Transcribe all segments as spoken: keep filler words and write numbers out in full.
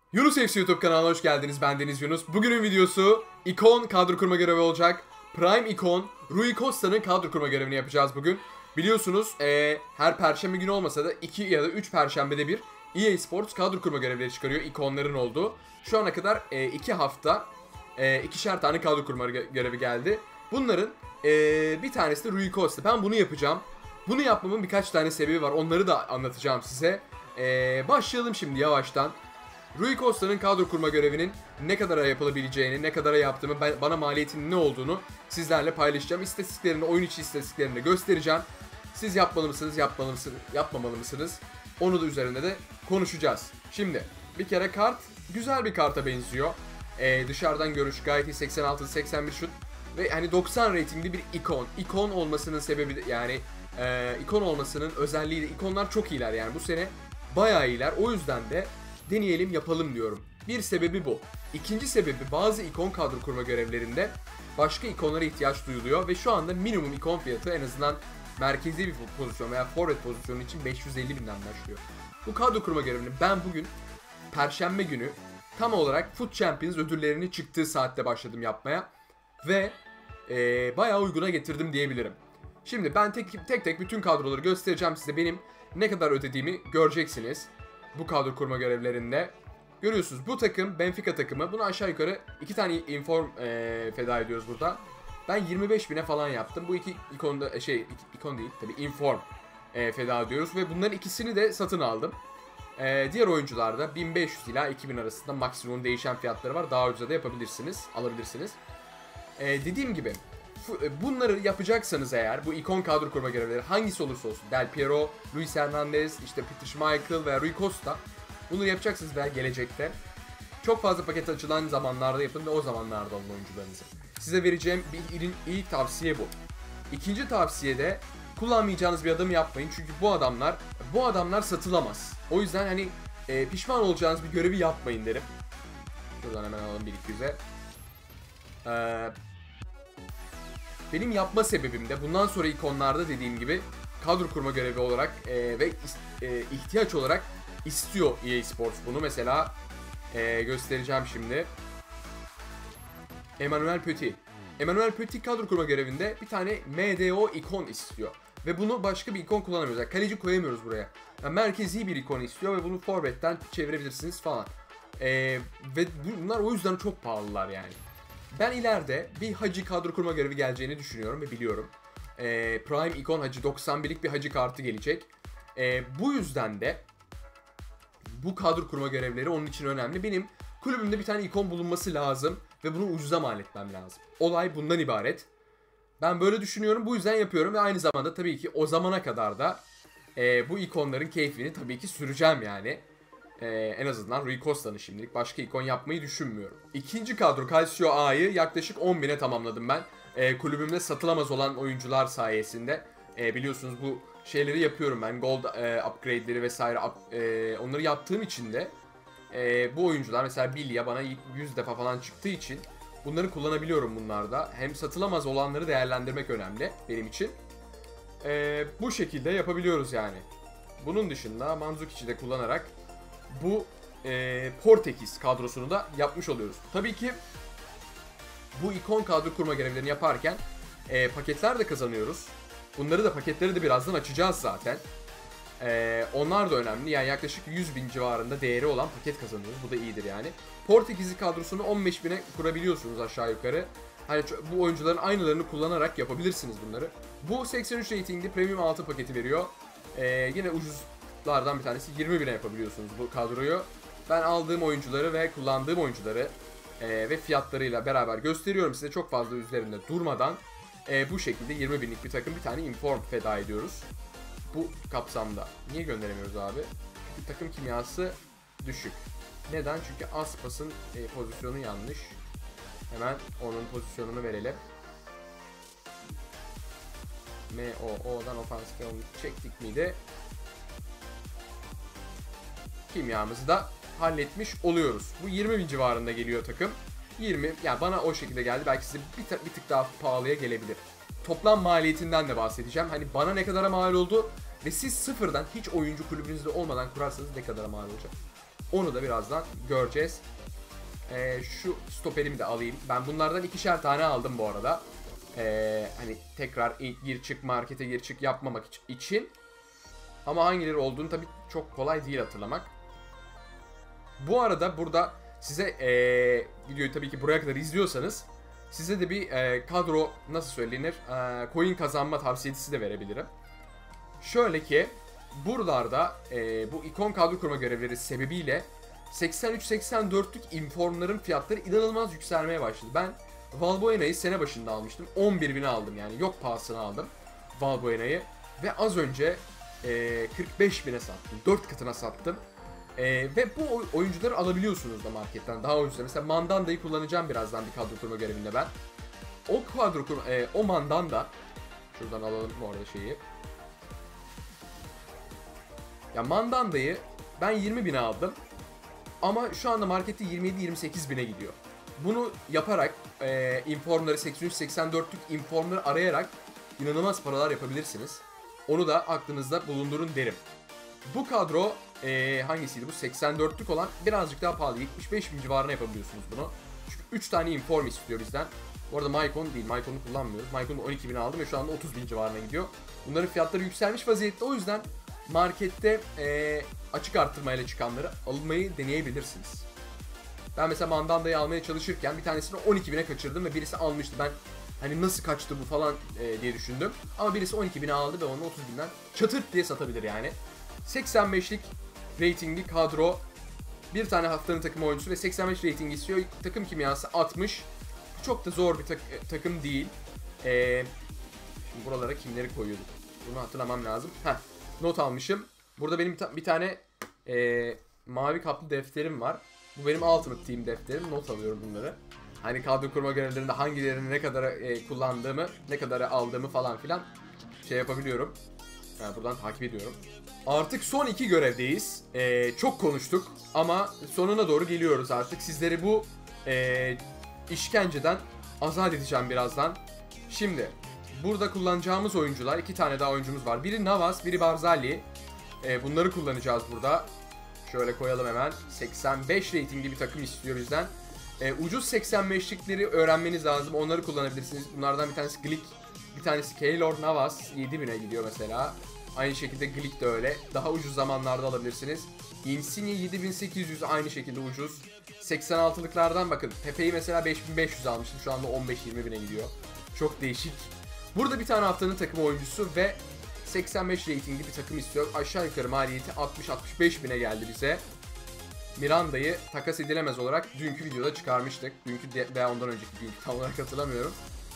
Yunus F C YouTube kanalına hoş geldiniz. Ben Deniz Yunus. Bugünün videosu ikon kadro kurma görevi olacak. Prime ikon Rui Costa'nın kadro kurma görevini yapacağız bugün. Biliyorsunuz ee, her perşembe günü olmasa da iki ya da üç perşembede bir E A Sports kadro kurma görevleri çıkarıyor ikonların olduğu. Şu ana kadar iki hafta e, ikişer tane kadro kurma görevi geldi. Bunların e, bir tanesi de Rui Costa. Ben bunu yapacağım. Bunu yapmamın birkaç tane sebebi var. Onları da anlatacağım size. E, başlayalım şimdi yavaştan. Rui Costa'nın kadro kurma görevinin ne kadara yapılabileceğini, ne kadara yaptığımı, bana maliyetinin ne olduğunu sizlerle paylaşacağım. İstatistiklerini, oyun içi istatistiklerini de göstereceğim. Siz yapmalı mısınız, yapmalı mısınız, yapmamalı mısınız? Onu da üzerinde de konuşacağız. Şimdi bir kere kart güzel bir karta benziyor. Ee, dışarıdan görüş gayet iyi, seksen altı seksen bir şut ve hani doksan ratingli bir ikon. İkon olmasının sebebi de, yani e, ikon olmasının özelliği de ikonlar çok iyiler yani bu sene bayağı iyiler. O yüzden de deneyelim yapalım diyorum. Bir sebebi bu. İkinci sebebi bazı ikon kadro kurma görevlerinde başka ikonlara ihtiyaç duyuluyor ve şu anda minimum ikon fiyatı en azından merkezi bir pozisyon veya forvet pozisyonu için beş yüz elli binden başlıyor. Bu kadro kurma görevini ben bugün Perşembe günü tam olarak Foot Champions ödüllerini çıktığı saatte başladım yapmaya ve ee, bayağı uyguna getirdim diyebilirim. Şimdi ben tek tek, tek bütün kadroları göstereceğim size, benim ne kadar ödediğimi göreceksiniz. Bu kadro kurma görevlerinde. Görüyorsunuz bu takım Benfica takımı. Bunu aşağı yukarı iki tane inform e, feda ediyoruz burada. Ben yirmi beş bine falan yaptım. Bu iki ikonda şey ikon değil tabi inform e, feda ediyoruz ve bunların ikisini de satın aldım. E, diğer oyuncularda bin beş yüz ila iki bin arasında maksimum değişen fiyatları var. Daha ucuza da yapabilirsiniz, alabilirsiniz. E, dediğim gibi bunları yapacaksanız eğer, bu ikon kadro kurma görevleri hangisi olursa olsun, Del Piero, Luis Hernandez, işte Peter Schmeichel veya Rui Costa, bunları yapacaksınız veya gelecekte çok fazla paket açılan zamanlarda yapın ve o zamanlarda alın oyuncularınızı. Size vereceğim bir ilk tavsiye bu. İkinci tavsiye de kullanmayacağınız bir adamı yapmayın, çünkü bu adamlar bu adamlar satılamaz. O yüzden hani e, pişman olacağınız bir görevi yapmayın derim. Şuradan hemen alalım bir iki yüze. Eee Benim yapma sebebim de bundan sonra ikonlarda dediğim gibi kadro kurma görevi olarak e, ve e, ihtiyaç olarak istiyor E A Sports bunu. Mesela e, göstereceğim şimdi. Emmanuel Petit. Emmanuel Petit kadro kurma görevinde bir tane M D O ikon istiyor. Ve bunu başka bir ikon kullanamıyoruz. Yani kaleci koyamıyoruz buraya. Yani merkezi bir ikon istiyor ve bunu forvetten çevirebilirsiniz falan. E, ve bunlar o yüzden çok pahalılar yani. Ben ileride bir Hacı kadro kurma görevi geleceğini düşünüyorum ve biliyorum. Ee, Prime ikon Hacı doksan birlik bir Hacı kartı gelecek. Ee, bu yüzden de bu kadro kurma görevleri onun için önemli. Benim kulübümde bir tane ikon bulunması lazım ve bunu ucuza mal etmem lazım. Olay bundan ibaret. Ben böyle düşünüyorum, bu yüzden yapıyorum ve aynı zamanda tabii ki o zamana kadar da e, bu ikonların keyfini tabii ki süreceğim yani. Ee, en azından Rui Costa'nı şimdilik başka ikon yapmayı düşünmüyorum. İkinci kadro Calcio A'yı yaklaşık on bine tamamladım ben. Ee, kulübümde satılamaz olan oyuncular sayesinde. Ee, biliyorsunuz bu şeyleri yapıyorum ben. Gold e, upgrade'leri vesaire up, e, onları yaptığım için de e, bu oyuncular mesela Bilya bana yüz defa falan çıktığı için bunları kullanabiliyorum bunlarda. Hem satılamaz olanları değerlendirmek önemli benim için. E, bu şekilde yapabiliyoruz yani. Bunun dışında Mandzukiç'i de kullanarak bu e, Portekiz kadrosunu da yapmış oluyoruz. Tabii ki bu ikon kadro kurma görevlerini yaparken e, paketler de kazanıyoruz. Bunları da paketleri de birazdan açacağız zaten. E, onlar da önemli. Yani yaklaşık yüz bin civarında değeri olan paket kazanıyoruz. Bu da iyidir yani. Portekizli kadrosunu on beş bine kurabiliyorsunuz aşağı yukarı. Hani bu oyuncuların aynılarını kullanarak yapabilirsiniz bunları. Bu seksen üç ratingli premium altı paketi veriyor. E, yine ucuz lardan bir tanesi, yirmi bine yapabiliyorsunuz bu kadroyu. Ben aldığım oyuncuları ve kullandığım oyuncuları e, ve fiyatlarıyla beraber gösteriyorum size, çok fazla üzerinde durmadan. E, bu şekilde yirmi binlik bir takım, bir tane inform feda ediyoruz bu kapsamda. Niye gönderemiyoruz abi? Çünkü takım kimyası düşük. Neden? Çünkü Aspas'ın e, pozisyonu yanlış. Hemen onun pozisyonunu verelim. M O O'dan ofansif çektik miydi? Kimyamızı da halletmiş oluyoruz. Bu yirmi bin civarında geliyor takım. yirmi, yani bana o şekilde geldi. Belki size bir, bir tık daha pahalıya gelebilir. Toplam maliyetinden de bahsedeceğim. Hani bana ne kadara mal oldu ve siz sıfırdan hiç oyuncu kulübünüzde olmadan kurarsanız ne kadara mal olacak. Onu da birazdan göreceğiz. Ee, şu stoperimi de alayım. Ben bunlardan ikişer tane aldım bu arada. Ee, hani tekrar ilk gir çık markete gir çık yapmamak için. Ama hangileri olduğunu tabii çok kolay değil hatırlamak. Bu arada burada size ee, videoyu tabii ki buraya kadar izliyorsanız size de bir ee, kadro nasıl söylenir ee, coin kazanma tavsiyesi de verebilirim. Şöyle ki buralarda ee, bu ikon kadro kurma görevleri sebebiyle seksen üç seksen dörtlük informların fiyatları inanılmaz yükselmeye başladı. Ben Valbuena'yı sene başında almıştım. on bir bine aldım yani. Yok pahasına aldım Valbuena'yı. Ve az önce e, kırk beş bine sattım. dört katına sattım. E, ve bu oyuncuları alabiliyorsunuz da marketten. Daha ucuz. Mesela Mandanda'yı kullanacağım birazdan bir kadro kurma görevinde ben. O kadro kurma, e, o Mandanda. Şuradan alalım bu arada şeyi. Ya Mandanda'yı ben yirmi bine aldım. Ama şu anda markette yirmi yedi yirmi sekiz bine gidiyor. Bunu yaparak e, informları seksen üç seksen dörtlük informları arayarak inanılmaz paralar yapabilirsiniz. Onu da aklınızda bulundurun derim. Bu kadro e, hangisiydi? Bu seksen dörtlük olan birazcık daha pahalı. yetmiş beş bin civarına yapabiliyorsunuz bunu. Çünkü üç tane inform istiyor bizden. Bu arada Mycon değil. Mycon'u kullanmıyoruz. Mycon'u on iki bine aldım ve şu anda otuz bin civarına gidiyor. Bunların fiyatları yükselmiş vaziyette. O yüzden markette e, açık arttırmayla çıkanları almayı deneyebilirsiniz. Ben mesela Mandanda'yı almaya çalışırken bir tanesini on iki bine kaçırdım ve birisi almıştı. Ben hani nasıl kaçtı bu falan e, diye düşündüm. Ama birisi on iki bine aldı ve onu otuz binden çatırt diye satabilir yani. seksen beşlik ratingli kadro. Bir tane haftanın takım oyuncusu ve seksen beş rating istiyor. Takım kimyası altmış. Çok da zor bir tak takım değil. E, şimdi buralara kimleri koyuyorduk? Bunu hatırlamam lazım. Heh, not almışım. Burada benim bir tane e, mavi kaplı defterim var. Bu benim Ultimate Team defterim. Not alıyorum bunları. Hani kadro kurma görevlerinde hangilerini ne kadar e, kullandığımı, ne kadar aldığımı falan filan şey yapabiliyorum. Yani buradan takip ediyorum. Artık son iki görevdeyiz. E, çok konuştuk ama sonuna doğru geliyoruz artık. Sizleri bu e, işkenceden azat edeceğim birazdan. Şimdi burada kullanacağımız oyuncular, iki tane daha oyuncumuz var. Biri Navas, biri Barzali. E, bunları kullanacağız burada. Şöyle koyalım hemen. seksen beş ratingli bir takım istiyor bizden. E, ucuz seksen beşlikleri öğrenmeniz lazım. Onları kullanabilirsiniz. Bunlardan bir tanesi Glick. Bir tanesi Keylor Navas. yedi bine gidiyor mesela. Aynı şekilde Glick de öyle. Daha ucuz zamanlarda alabilirsiniz. Insigne yedi bin sekiz yüz aynı şekilde ucuz. seksen altılıklardan bakın. Pepe'yi mesela beş bin beş yüz almıştım. Şu anda on beş yirmi bine gidiyor. Çok değişik. Burada bir tane haftanın takım oyuncusu ve seksen beş ratingli bir takım istiyor. Aşağı yukarı maliyeti altmış altmış beş bine geldi bize. Miranda'yı takas edilemez olarak dünkü videoda çıkarmıştık. Dünkü de, veya ondan önceki dünkü tam olarak hatırlamıyorum.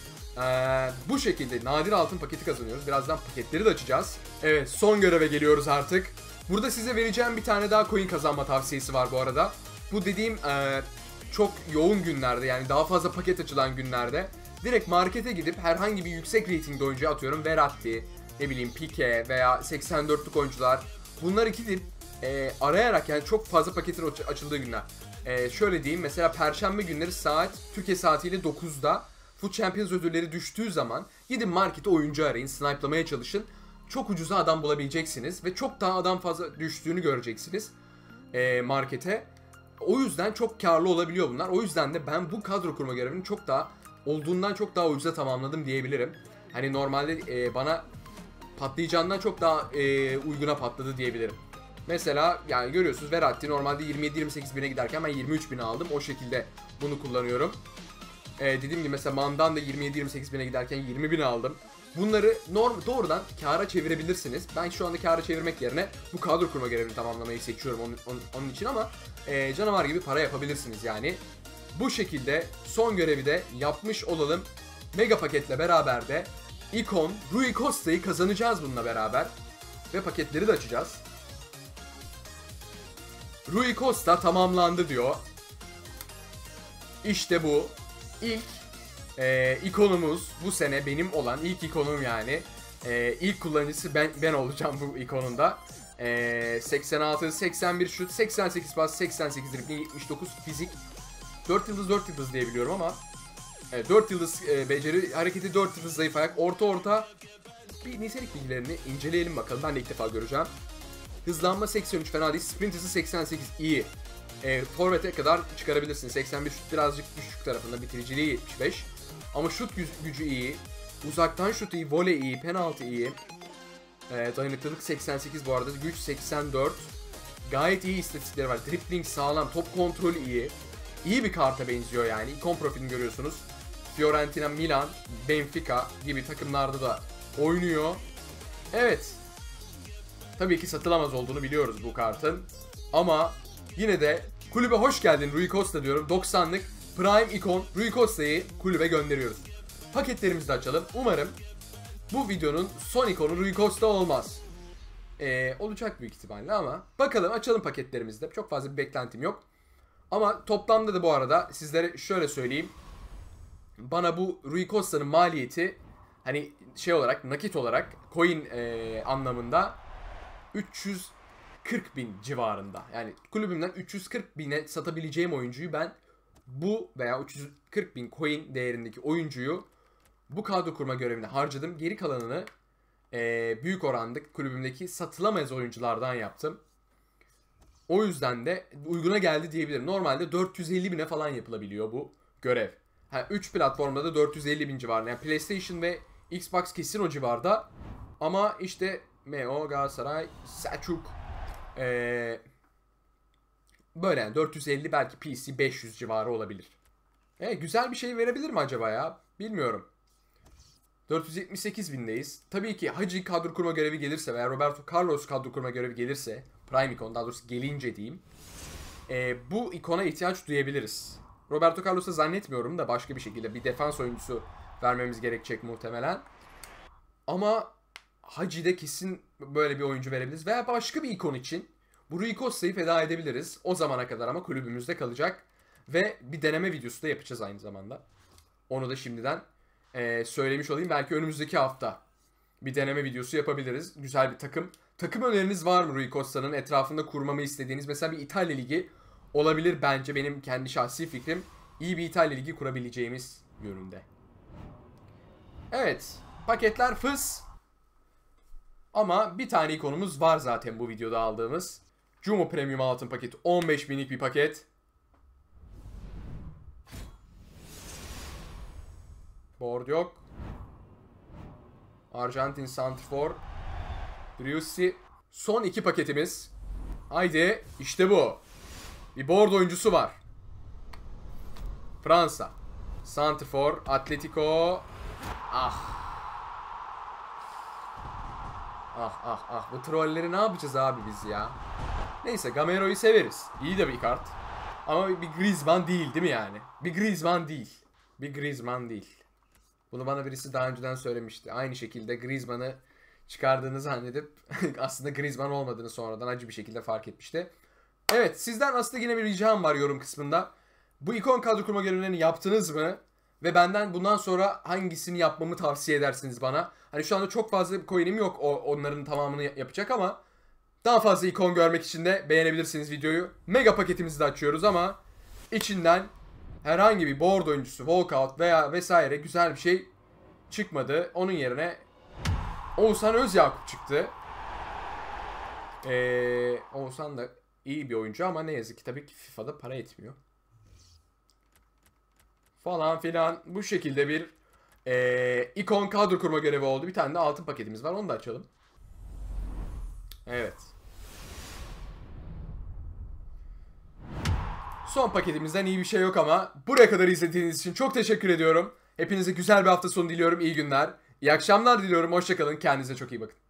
Ee, bu şekilde nadir altın paketi kazanıyoruz. Birazdan paketleri de açacağız. Evet, son göreve geliyoruz artık. Burada size vereceğim bir tane daha coin kazanma tavsiyesi var bu arada. Bu dediğim e, çok yoğun günlerde, yani daha fazla paket açılan günlerde direkt markete gidip herhangi bir yüksek ratingli oyuncuya atıyorum. Verratti, ne bileyim Pique veya seksen dörtlük oyuncular. Bunları gidip e, arayarak, yani çok fazla paketin açıldığı günler. E, şöyle diyeyim, mesela Perşembe günleri saat Türkiye saatiyle dokuzda Foot Champions ödülleri düştüğü zaman gidin markete oyuncu arayın, snipe'lamaya çalışın. Çok ucuza adam bulabileceksiniz ve çok daha adam fazla düştüğünü göreceksiniz e, markete. O yüzden çok karlı olabiliyor bunlar. O yüzden de ben bu kadro kurma görevini çok daha olduğundan çok daha ucuza tamamladım diyebilirim. Hani normalde e, bana patlayacağından çok daha e, uyguna patladı diyebilirim. Mesela yani görüyorsunuz, Verratti normalde yirmi yedi yirmi sekiz bine giderken ben yirmi üç bine aldım. O şekilde bunu kullanıyorum. Ee, dediğim gibi mesela Mandan da yirmi yedi yirmi sekiz bine giderken yirmi bine aldım. Bunları norm doğrudan kâra çevirebilirsiniz. Ben şu anda kâra çevirmek yerine bu kadro kurma görevini tamamlamayı seçiyorum onun, onun, onun için, ama e, canavar gibi para yapabilirsiniz yani. Bu şekilde son görevi de yapmış olalım. Mega paketle beraber de Icon Rui Costa'yı kazanacağız bununla beraber. Ve paketleri de açacağız. Rui Costa tamamlandı diyor. İşte bu. İlk e, ikonumuz bu sene benim olan ilk ikonum yani. E, ilk kullanıcısı ben ben olacağım bu ikonunda. E, seksen altı seksen bir şut, seksen sekiz pas, seksen sekiz dribbling, yetmiş dokuz fizik. dört yıldız dört yıldız diye biliyorum ama e, dört yıldız e, beceri, hareketi dört yıldız, zayıf ayak, orta orta. Bir nitelik bilgilerini inceleyelim bakalım. Ben de ilk defa göreceğim. Hızlanma seksen üç fena değil. Sprint hızı seksen sekiz iyi. E, Forvet'e kadar çıkarabilirsin. seksen bir şut birazcık düşük tarafında. Bitiriciliği yetmiş beş. Ama şut gücü iyi. Uzaktan şut iyi. Voley iyi. Penaltı iyi. E, dayanıklılık seksen sekiz bu arada. Güç seksen dört. Gayet iyi istatistikleri var. Dribbling sağlam. Top kontrolü iyi. İyi bir karta benziyor yani. İkon profilini görüyorsunuz. Fiorentina, Milan, Benfica gibi takımlarda da oynuyor. Evet. Tabii ki satılamaz olduğunu biliyoruz bu kartın. Ama yine de kulübe hoş geldin Rui Costa diyorum. doksanlık Prime Icon Rui Costa'yı kulübe gönderiyoruz. Paketlerimizi de açalım. Umarım bu videonun son ikonu Rui Costa olmaz. Ee, olacak büyük ihtimalle ama bakalım, açalım paketlerimizde. Çok fazla bir beklentim yok. Ama toplamda da bu arada sizlere şöyle söyleyeyim. Bana bu Rui Costa'nın maliyeti hani şey olarak, nakit olarak, coin e, anlamında üç yüz kırk bin civarında. Yani kulübümden üç yüz kırk bine satabileceğim oyuncuyu ben bu veya üç yüz kırk bin coin değerindeki oyuncuyu bu kadro kurma görevine harcadım. Geri kalanını e, büyük oranda kulübümdeki satılamayız oyunculardan yaptım. O yüzden de uyguna geldi diyebilirim. Normalde dört yüz elli bine falan yapılabiliyor bu görev. Ha, üç platformda da dört yüz elli bin civarında. Yani PlayStation ve Xbox kesin o civarda. Ama işte M O, Galatasaray, Selçuk ee, böyle yani dört yüz elli, belki P C beş yüz civarı olabilir. E, güzel bir şey verebilir mi acaba ya? Bilmiyorum. dört yüz yetmiş sekiz bindeyiz. Tabii ki Hacı kadro kurma görevi gelirse veya Roberto Carlos kadro kurma görevi gelirse, Prime Icon daha doğrusu gelince diyeyim, e, bu ikona ihtiyaç duyabiliriz. Roberto Carlos'a zannetmiyorum da başka bir şekilde bir defans oyuncusu vermemiz gerekecek muhtemelen. Ama Hacı'da kesin böyle bir oyuncu verebiliriz. Veya başka bir ikon için bu Rui Costa'yı feda edebiliriz. O zamana kadar ama kulübümüzde kalacak. Ve bir deneme videosu da yapacağız aynı zamanda. Onu da şimdiden e, söylemiş olayım. Belki önümüzdeki hafta bir deneme videosu yapabiliriz. Güzel bir takım. Takım öneriniz var mı Rui Costa'nın etrafında kurmamı istediğiniz? Mesela bir İtalya Ligi olabilir bence, benim kendi şahsi fikrim. İyi bir İtalya Ligi kurabileceğimiz yönünde. Evet. Paketler fıs. Ama bir tane ikonumuz var zaten bu videoda aldığımız. Jumo Premium altın paketi. on beş binlik bir paket. Board yok. Arjantin Santrfor. Driussi. Son iki paketimiz. Haydi işte bu. Bir board oyuncusu var. Fransa. Santrfor. Atletico. Ah. Ah ah ah. Bu trolleri ne yapacağız abi biz ya? Neyse, Gamero'yu severiz. İyi de bir kart. Ama bir Griezmann değil değil mi yani? Bir Griezmann değil. Bir Griezmann değil. Bunu bana birisi daha önceden söylemişti. Aynı şekilde Griezmann'ı çıkardığını zannedip aslında Griezmann olmadığını sonradan acı bir şekilde fark etmişti. Evet, sizden aslında yine bir ricam var yorum kısmında. Bu ikon kadro kurma görevlerini yaptınız mı? Ve benden bundan sonra hangisini yapmamı tavsiye edersiniz bana? Hani şu anda çok fazla coin'im yok o, onların tamamını yapacak ama daha fazla ikon görmek için de beğenebilirsiniz videoyu. Mega paketimizi de açıyoruz ama içinden herhangi bir board oyuncusu, walkout veya vesaire güzel bir şey çıkmadı. Onun yerine Oğuzhan Özyakup çıktı. Ee, Oğuzhan da iyi bir oyuncu ama ne yazık ki tabii ki FIFA'da para etmiyor. Falan filan, bu şekilde bir ee, ikon kadro kurma görevi oldu. Bir tane de altın paketimiz var, onu da açalım. Evet. Son paketimizden iyi bir şey yok ama buraya kadar izlediğiniz için çok teşekkür ediyorum. Hepinize güzel bir hafta sonu diliyorum. İyi günler. İyi akşamlar diliyorum. Hoşça kalın. Kendinize çok iyi bakın.